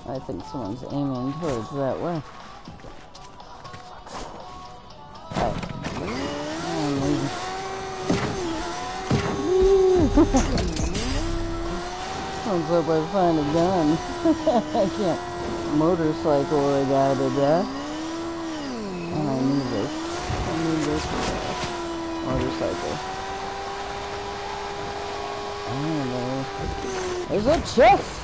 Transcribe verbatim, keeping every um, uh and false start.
I think someone's aiming towards that way. Alright. I'm leaving. Sounds like I find a gun. I can't motorcycle a guy to death. And I need this. I need this uh, motorcycle. I don't know. There's a chest!